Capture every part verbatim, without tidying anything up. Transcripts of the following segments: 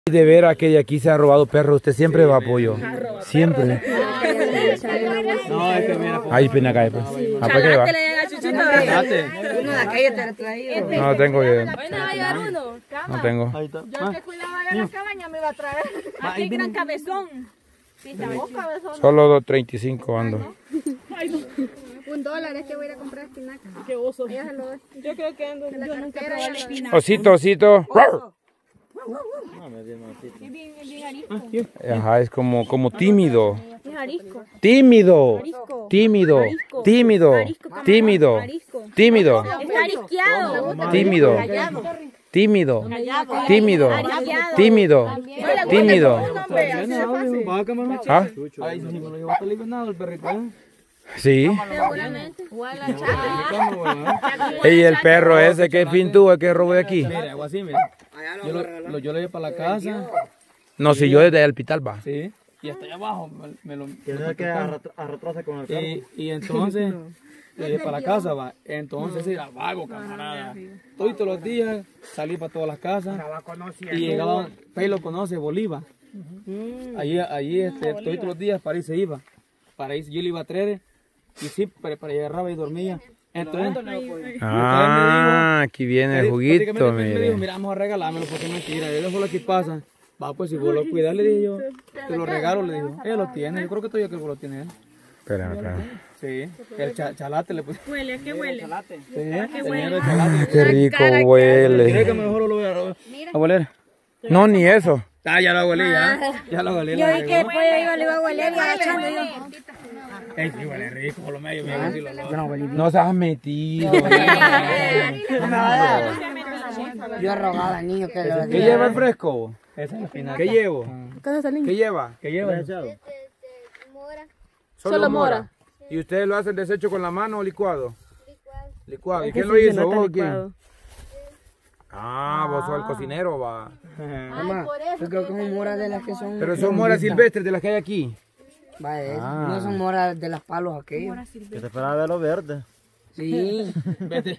De veras que de aquí se ha robado perro, usted siempre va apoyo. Siempre. No, es que mira. Ahí pena cae, pues. ¿A por qué va? No tengo que. No tengo. Yo que cuidaba de la cabaña me iba a traer. Aquí gran cabezón. Solo dos treinta y cinco ando. Un dólar es que voy a ir a comprar espinaca. Qué oso. Ella se lo doy. Yo creo que ando. Yo nunca probé la espinaca. Osito, osito. Es bien, es bien arisco. Ajá, es como, como tímido. Es arisco. Tímido. Tímido. Tímido. Tímido. Tímido. Está arisqueado. Tímido. Tímido. Tímido. Tímido. Tímido. ¿Ah? Ay, si me lo llevo alivianado el perrito, ¿eh? Sí. Y el perro ese, ¿qué fin tuvo que robó de aquí? Mira, algo así, mira. Yo lo, lo, yo lo llevo para la casa. No, si yo desde el hospital va. Sí. Y hasta allá abajo me, me lo... Tiene que arrastrarse con el carro. Y, y entonces, lo llevo para la casa, va. Entonces era vago, camarada. Todos los días salí para todas las casas. Y llegaba, Pei lo conoce, Bolívar. Allí, allí este, todos los días para ahí se iba. Para ahí yo le iba a traer. Y sí, para, para llegar agarraba y dormía. Entonces, ah, aquí viene el juguito, me dijo, mire. mira, vamos a regalármelo porque es mentira. Eso fue lo que pasa. Va, pues si vos lo cuidas, le dije yo, te lo regalo, le digo. Ella lo tiene, yo creo que todavía que vos lo tiene él. Espérame, espérame. Sí, el cha chalate le puse. Huele, ¿a qué huele? Sí, señor, el chalate. Qué rico ¿Quiere huele. que mejor lo voy a robar? ¿A oler? No, ni eso. Ah, ya lo huele, ya. Ya lo huele. Yo vi que el pollo iba, le iba a hueler y agachando yo. Ey, sí, huele rico, por lo medio, me decir lo loco. No se has metido. Yo he rogado al niño que lo ¿Qué lleva el fresco? Esa es la final. ¿Qué llevo? ¿Qué lleva? ¿Qué lleva? Solo mora. ¿Y ustedes lo hacen desecho con la mano o licuado? Licuado. ¿Y quién lo hizo? ¿Vos o quién? Ah, vos sos el cocinero, va. Mamá, yo creo que son moras de las que son... Pero son moras silvestres de las que hay aquí. Vaya, Ah. no son moras de las palos aquellos. Que te esperaba ver lo verde. Sí. Vete.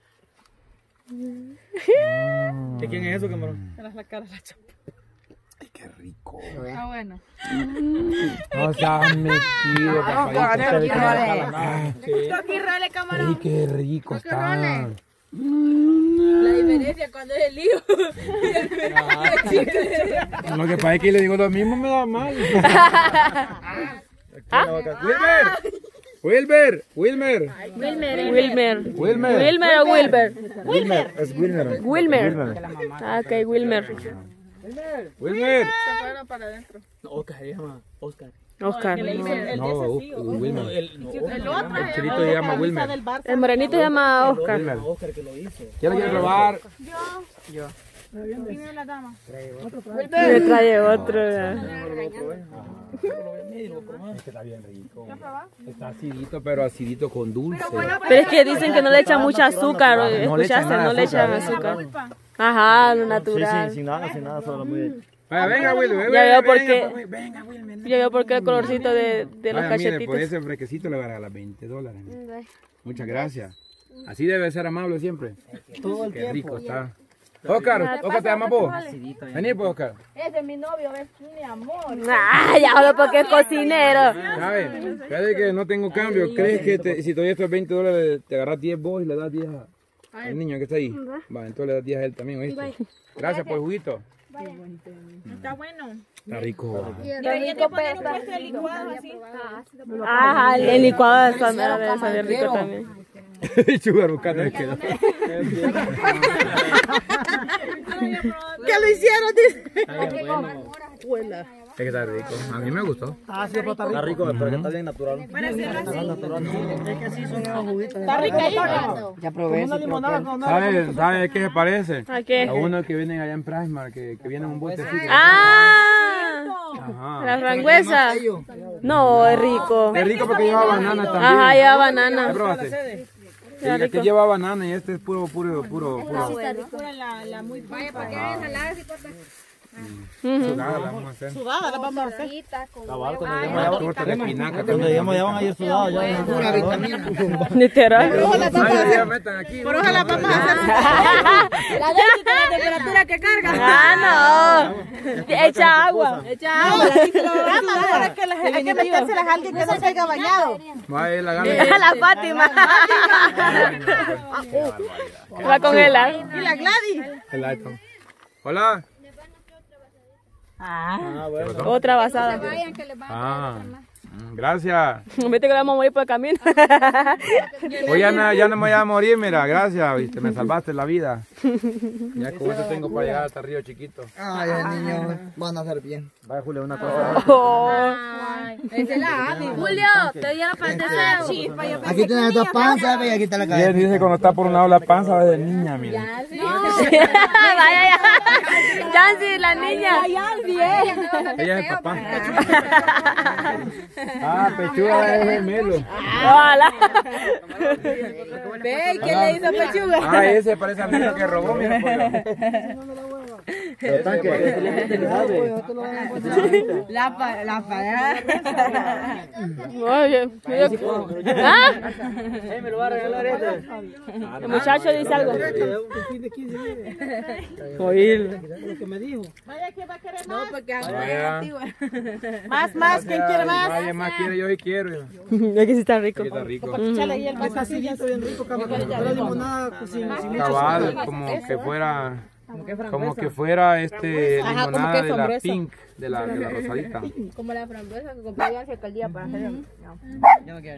¿De quién es eso, camarón? La cara la chapa. Ay, qué rico. Ah, bueno. No se has metido, papadito. Aquí role, camarón. Ay, qué rico está. La diferencia cuando es el hijo. Lo que pasa es que le digo lo mismo, me da mal. Wilmer, Wilmer, Wilmer, Wilmer. Wilmer. Wilmer. Wilmer o Wilber. Wilmer, es Wilmer. Wilmer. Ah, ok, Wilmer. Wilmer. Se fueron para adentro. No, Oscar se llama Oscar. Oscar. No, Wilmer. El, no, El otro El chilito se llama Wilmer. El morenito se llama Oscar. Wilmer. Oscar que lo hizo. ¿Quién lo quiere probar? Dime la dama. Me trae otro. Es que está bien rico. Está acidito, pero acidito con dulce. Pero es que dicen que no le echan mucha azúcar. No le echan ¿Escuchaste? nada No de le echan azúcar. Ajá, lo Sí, natural. sí, sin nada, sin nada, solo muy... Vaya, venga, Wilmer. Ya veo por venga, qué. pues, venga, Wilmer. Yo veo por qué el colorcito de, de los Vaya, mire, por cachetitos. ese fresquecito le voy a regalar veinte dólares. Muchas gracias. Así debe ser amable siempre. Todo el Qué tiempo. rico está. Oscar, Oscar, ¿te llamas vos? Vení, pues, Oscar. Ese es mi novio, es mi amor. Ah, ya hablo porque es cocinero. ¿Sabes? Fíjate que no tengo cambio. ¿Crees que te- si te doy estos veinte dólares, te agarras diez vos y le das diez a- al niño que está ahí? Va, entonces le das diez a él también, ¿oíste? Gracias por el juguito. Está bueno. Está rico. Debería que poner un puesto de licuado así. Ah, el licuado de Sandra debe saber rico también. Chugar buscando el quedó. ¿Qué lo hicieron? Dice. Es que está rico. A mí me gustó. Ah, sí, pero está rico. Está rico, pero que está bien natural. Es que así son los juguitos. Está rico. Ya probé eso. ¿Sabes ¿sabe qué se parece? ¿A qué? A uno que vienen allá en Prismar, que, que vienen un botecito. Ah, Ajá. la frangüesa. No, es rico. Es rico porque lleva banana también. Ajá, lleva ¿Ya banana. probaste? Sí, este lleva banana y este es puro, puro, puro, puro. La, la muy Vaya, ¿para qué ensaladas y cortas? Sudada la vamos a hacer. Sudada la vamos a hacer. Cabal, cuando lleguemos ya van a ir sudados. Ya Pura vitamina. Literal. Por ojo la vamos a hacer. Metan aquí. Por ojo la vamos a hacer. La de la temperatura que carga. Ah, no. Echa agua. Echa agua. Ahora es que la- hay que metérselas a alguien que no se haya bañado. Va a ir la gana. La Fátima. Va con él. Y la Gladys. El iPhone. Hola. Ah, otra basada. Ah, mm, gracias. Viste que le vamos a morir por el camino. Hoy ya no, ya no me voy a morir, mira, gracias, viste, me salvaste la vida. Ya con eso tengo para llegar hasta Río Chiquito. Ay, el niño van a hacer bien. Vaya, Julio, una cosa. Oh. Esa es la Adi. Julio, te dieron para el deseo. Aquí tienes dos panzas y aquí está la Y él cabeza. dice cuando está por un lado la panza va de niña, mira. Vaya, ya. Yancy, la niña. Ella es el papá. Ah, pechuga es gemelo. Hola. Ve, ¿quién le hizo pechuga? Ah, ese parece al niño que robó, mira, pollo. Pero tanque, este le sabe. La pa, la pa. Oye, ¿ah? me lo va a regalar este. El muchacho dice algo. Oír. Lo que me dijo. Vaya que va a querer más. No, porque Vaya. más, más, ¿quién quiere más? Nadie más quiere, yo sí quiero. Es que sí está rico. Aquí está rico. Échale ahí el Esta sí ya está bien rico, cabrón. No le dimos nada sin, sin mucho Cabal, como que fuera, como que fuera este limonada de la pink, de la, de la rosadita. Como la frambuesa que compré yo hace aquel día para hacer. Ya no quiere.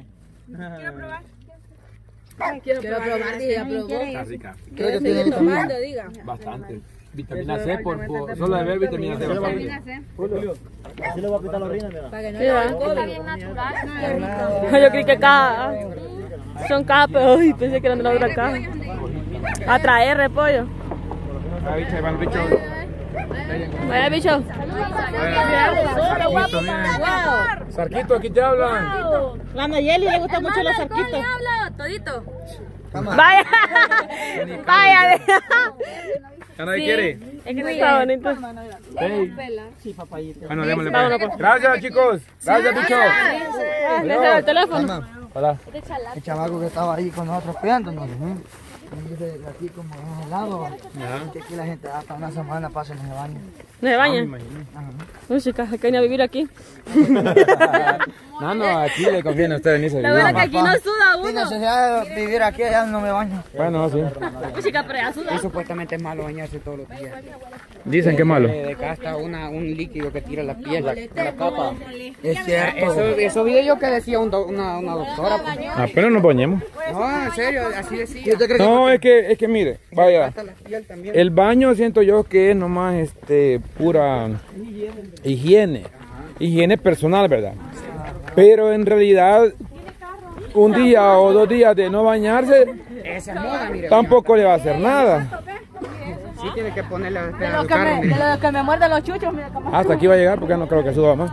Quiero probar, dije, ya probó. Está rica. Creo que tiene vitamina. Tomando, diga. Bastante. Vitamina C, por, por solo de ver vitamina C. Bastante. Así le voy a quitar la orina, mira. Para que no Sí, le va. den COVID. Yo creí que caja. Son cajas, pero ay, pensé que eran de la otra caja. A traer repollo. Ah, bicho, ahí van los bichos. Vaya, bicho. Sarquito, mira. Sarquito, aquí te hablan. La Nayeli le gusta mucho los sarquitos. Todito. Vaya. Vaya. ¿Ya nadie quiere? Es que no está bonito. Sí. Bueno, démosle. Pues. Gracias, chicos. Gracias, bicho. Deja el teléfono. Hola. El chamaco que estaba ahí con nosotros cuidándonos. Dice que aquí como es helado, que aquí la gente hasta una semana pasa en el baño. ¿No se baña? Uy, chicas, hay que venir a vivir aquí. No, no, aquí le conviene a usted venirse a La vivir. verdad que aquí no suda Sin uno. necesidad de vivir aquí, allá no me baño. Bueno, sí. Uy, chica, pero ya suda. Y supuestamente es malo bañarse todos los días. Dicen que es malo. De acá está una, un líquido que tira la piel, la, la capa. Es Ah, cierto. Eso, eso vi yo que decía un do- una, una doctora. Pues. Apenas nos bañemos. No, en serio, así decía. ¿Usted cree No, es que, es que mire, vaya. que la piel también? El baño siento yo que es nomás este pura higiene, higiene personal, ¿verdad? Pero en realidad un día o dos días de no bañarse Esa es moda, mire. tampoco le va a hacer nada. Sí tiene que ponerle a De los que me, de los que me muerden los chuchos, mira cómo. Hasta aquí va a llegar porque no creo que suba más.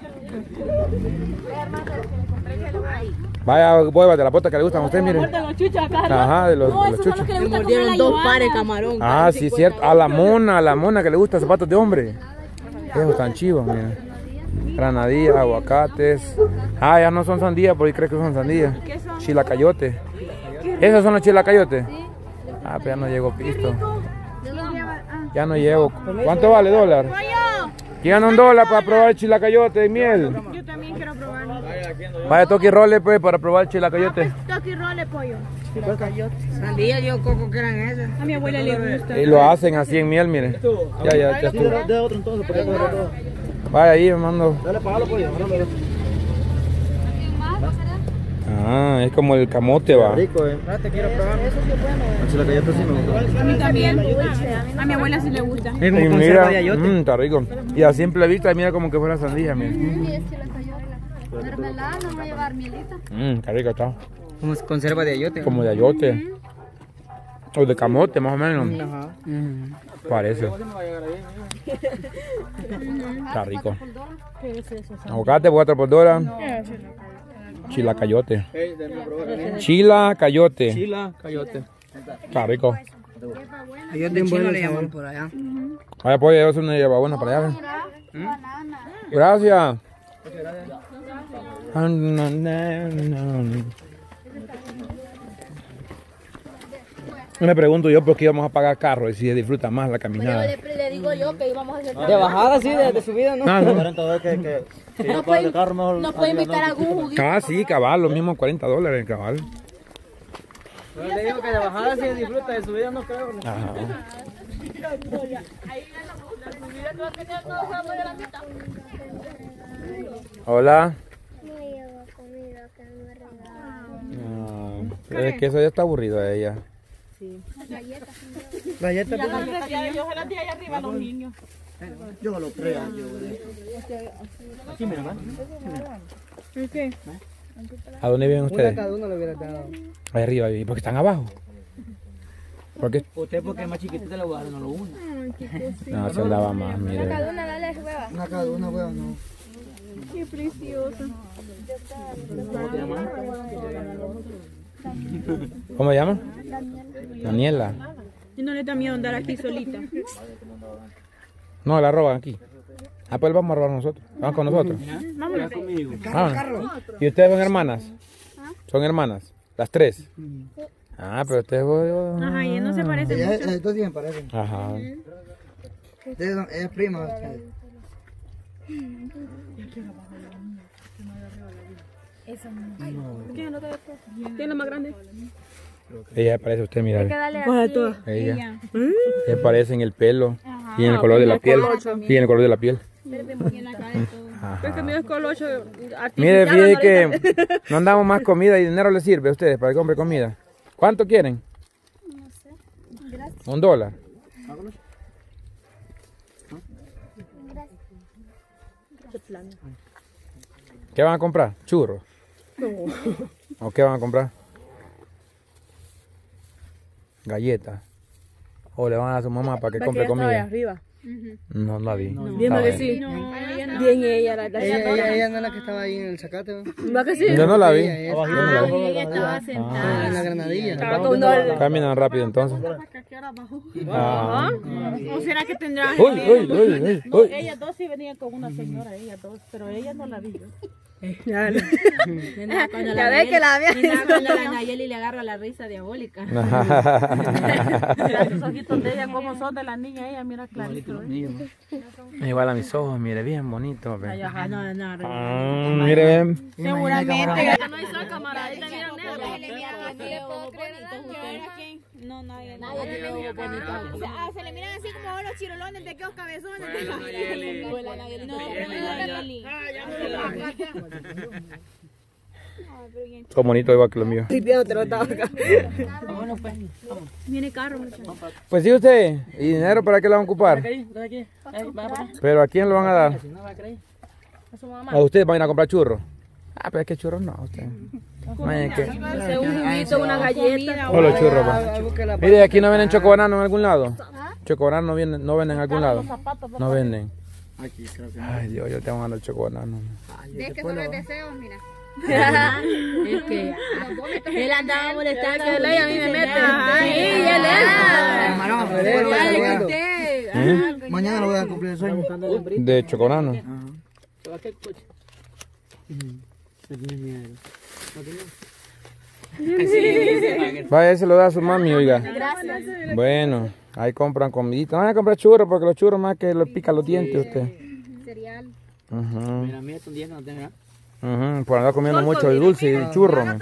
Vaya huevas de la bota que le gustan a usted, miren. Muerden los chuchos acá, ¿no? Ajá, de los, No, de los esos son los chuchos. que le gusta comer la Dos pares iguana. camarón. Ah, sí, cierto. A la mona, a la mona que le gusta zapatos de hombre. Esos están chivos, mira. Granadillas, aguacates. Ah, ya no son sandías, porque creo que son sandías. Chilacayote. ¿Esos son los chilacayotes? Ah, pero ya no llegó pisto. Ya no llevo. ¿Cuánto vale dólar? Llegan un dólar para probar el chilacayote y miel. Yo también quiero probarlo. Vaya, toque role pues para probar el chilacayote. Toque y role, pollo. Sandía, yo coco que eran esas. A mi abuela le gusta. Y lo hacen así en miel, miren. Ya, ya, ya estuvo. De otro entonces, porque coger todo. Vaya ahí, me mando. Dale, pagalo, pues. Mándalo. Ah, es como el camote, va. Rico, eh. Te quiero probar. Si la galleta sí me gusta. A mí también. A mi abuela sí le gusta. Y mira, mm, está rico. Y a simple vista, mira como que fuera sandía, mira. Sí, es chilacayote. Mermelada, no va a llevar mielita. Mmm, está rico está. Como conserva de ayote. Como de ayote. O de camote, más o menos. Ajá. Parece. Está rico. Aguacate, cuatro por dólar. Chilacayote. Chilacayote. Chila, cayote. Está rico. Ellos de Chile le llaman por allá. Ahora pues llevarse una hierbabuena para allá. ¿Eh? Gracias. Me pregunto yo por qué íbamos a pagar carro y si se disfruta más la caminada. Le, le digo yo que íbamos a hacer De bajada, sí, de, de subida, ¿no? Ah, no. que, que, que Nos puede, nos puede invitar a algún juguito. Ah, sí, cabal, los mismos cuarenta dólares, cabal. Yo le digo que de bajada sí se disfruta, de subida no creo. Ajá. Hola. Ah, es que eso ya está aburrido a ella. Sí. Galletas. Galletas. Yo se las di allá arriba a los niños. Yo a los tres años. Así me van. ¿Qué? ¿A dónde viven ustedes? Una cada uno le hubiera dado. Ahí arriba, ¿y por qué están abajo? ¿Por qué? Usted porque es más chiquitito le voy a dar, no lo une. No, se andaba más, mire. Una cada una, dale hueva. Una cada una, hueva, no. Qué preciosa. ¿Cómo se llama? Daniela. Y no le da miedo andar aquí solita. No, la roban aquí. Ah, pues vamos a robar nosotros. Vamos con nosotros. Vámonos. Vámonos. ¿Y ustedes son hermanas? ¿Son hermanas? ¿Las tres? Ah, pero ustedes... Ajá, y él no se parece Ellas mucho. ellas dos sí me parecen. Ajá. Ustedes son- Ella es prima de ustedes. ¿Quién es la otra? ¿Quién es la más grande? Ella parece a usted, mira. Coge de todas. Ella. Se parece en el pelo y en el color de la piel. Y en el color de la piel. Ajá. Es que mío es colocho. Mire, fíjate que no andamos más comida y dinero les sirve a ustedes para que compre comida. ¿Cuánto quieren? No sé. Gracias. ¿Un dólar? ¿Qué van a comprar? ¿Churros? ¿O qué van a comprar? ¿Galletas? ¿O le van a dar a su mamá para que compre comida? arriba. No, no la vi. Bien, Ah, va que bueno. sí. Bien ella, la Ella, ella, ella no es la que estaba ahí en el zacate, ¿no? Va que sí. Yo no la vi. Ella, ella Yo no la vi. Ella estaba sentada. en la granadilla. Estaba con un dólar. Caminan rápido entonces. Ah. ¿O será que tendrá? Uy, uy, uy, uy, No, uy. ellas dos sí venían con una señora, ellas dos, pero ella no la vi yo. Ya ves que la había. Cuando la Nayeli le agarra la risa diabólica. Los ojitos de ella, como son de la niña, ella mira clarito. ¿eh? Igual a mis ojos, mire, bien bonito. ve. Ay, ajá, no, no, no. Ah, mire. Seguramente. No hay sol, camarada. No le puedo creer a Daniel. No, nadie. Nadie tiene ojos bonitos. Ah, se le miran así como los chirolones de aquellos cabezones. Pues la Nayeli no, No, pero la Nayeli. Son bonitos igual que los míos. Vámonos, pues. Viene carro, muchachos. Pues sí, usted. ¿Y dinero para qué lo van a ocupar? ¿Pero a quién lo van a dar? ¿A ustedes van a ir a comprar churros? Ah, pero es que churros no, usted. Vaya que... Un juguito, una galleta. Solo churros, pa. Mire, aquí no venden chocobanano en algún lado. Chocobanano no venden, no venden en algún lado. No venden. Aquí creo que Ay, Dios, yo tengo ganas de chocobanano. Es que solo es deseos, mira. Es que él andaba molestando. Que ley a mí me mete. Sí, él ¿Eh? Mañana lo voy a cumplir el sueño. De chocobanano. Vaya, se lo da a su mami, oiga. Gracias. Bueno, ahí compran comidita. No van a comprar churros porque los churros más que los pican los dientes usted. Cereal. Ujú, Mira, mira, estos días no tengo. ujú, por andar comiendo mucho el dulce y el churro. man.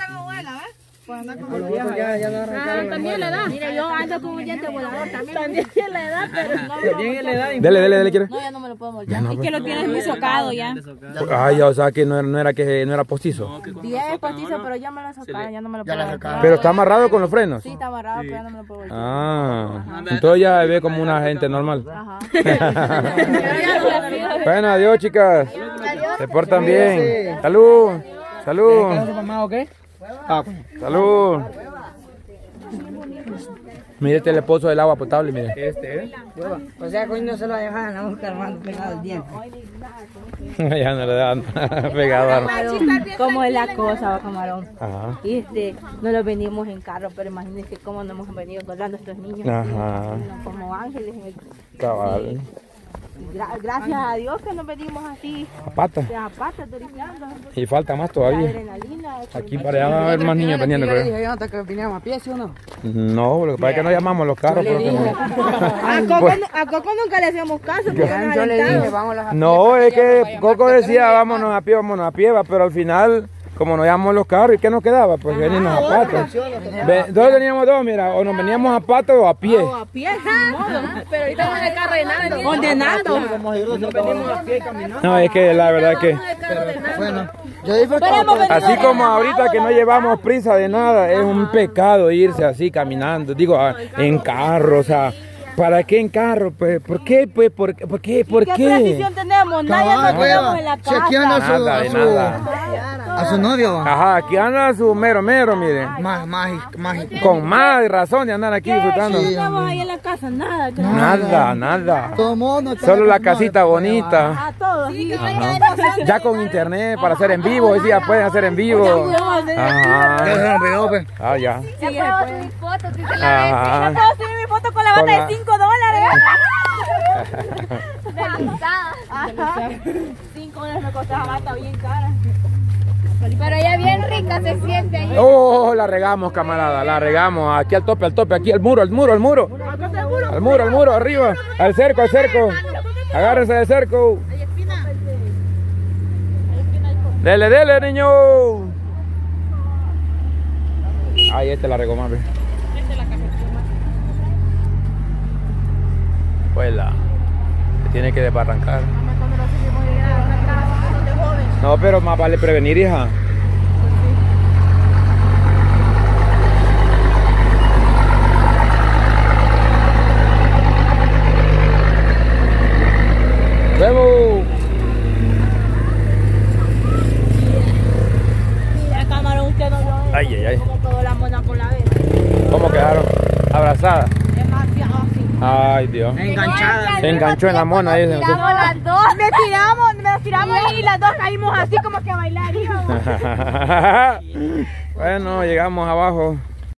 Ya, ya no arrancaron. También le da. Mira, yo ando con un diente volador también. También le da, pero no. También le da. Dele, dele, dele, ¿quiere? No, ya no me lo puedo moldear. No, Es que lo tienes muy socado ya. Ay, ya, o sea que no era, no era que no era postizo. Sí, es postizo, pero ya me lo sacaron, ya no me lo Ya puedo la voltear. sacaron. Pero está amarrado con los frenos. Sí, está amarrado, pero ya no me lo puedo voltear. Ah, entonces ya ve como una gente normal. Ajá. Bueno, adiós, chicas. Se portan bien. Salud. Salud. ¿Mamá o qué? Salud. Mire este es el pozo del agua potable, mire. Este, ¿eh? O sea, coño no se lo dejan a buscar mando pegado el diente. Ya no le dan pegado. Camarón, ¿cómo es la cosa, va, camarón? Ajá. Y este, no lo venimos en carro, pero imagínense cómo nos hemos venido con nuestros niños. Ajá. Como ángeles en el... Cabal. Gra- gracias a Dios que nos venimos así, A pata. a patas, turisteando. Y falta más La todavía. adrenalina. Aquí para allá va a haber más niños vendiendo, Yo le creo. dije yo antes que viniéramos a pie, ¿sí o no? No, lo que pasa es que no llamamos los carros. pero que- A Coco, Pues- a Coco nunca le hacíamos caso porque nos Yo le dije, alentaba. vamos a No, es que Coco decía, vámonos a pie, vámonos a pie, va, pero al final, como nos llamamos los carros, ¿y qué nos quedaba? Pues venirnos a pato. Ve- Entonces teníamos dos, mira, o nos veníamos a pato o a pie. O a pie, sin modo. Pero ahorita vamos en el carro llenando. Condenando. No, es que la verdad es que, Bueno, yo disfruto. así como ahorita que no llevamos prisa de nada, es un pecado irse así caminando, digo, a- en carro, o sea, ¿para qué en carro? Pues, ¿por qué? Pues, ¿por, qué? ¿por qué? ¿Por ¿Qué qué? precisión tenemos? Nadie nos tenemos en la Chequeando a casa. su, Nada, a de su, nada. a su novio. va. Ajá, aquí anda su mero mero, miren. Más, más, más. Con más razón de andar aquí disfrutando. ¿Qué tenemos ahí en la casa? Nada. creo. Nada, nada. Todo mundo está Solo la acostumbrado, casita pues, bonita. A todos. Sí, Ya con internet para hacer en vivo, hoy ya pueden hacer en vivo. Ya se Ajá. me olvidó, pues. Ah, ya. Ya puedo subir fotos, dice la Ajá. puedo subir mi foto con la Con bata la- de cinco dólares. deslistada. Ajá. cinco dólares me costaba bata bien cara. Pero ella bien rica se siente ahí. Oh, la regamos, camarada, la regamos. Aquí al tope, al tope, aquí al muro, al muro, al muro. Al muro, al muro, arriba. Al cerco, al cerco. Agárrense del cerco. Dele, dele, niño. Ay, este la regó más, ve. Pues la. Se tiene que desbarrancar. No, pero más vale prevenir, hija. ¡Vemos! Mira, camarón, usted no lo ve. Ay, ay, ay. Como quedó la mona con la vez. ¿Cómo quedaron? Abrazadas. Demasiado así. Ay, Dios. Enganchada. Se enganchó en la mona ahí. Tiramos las dos. Me tiramos, me tiramos y las dos caímos así como que a bailar. Bueno, llegamos abajo.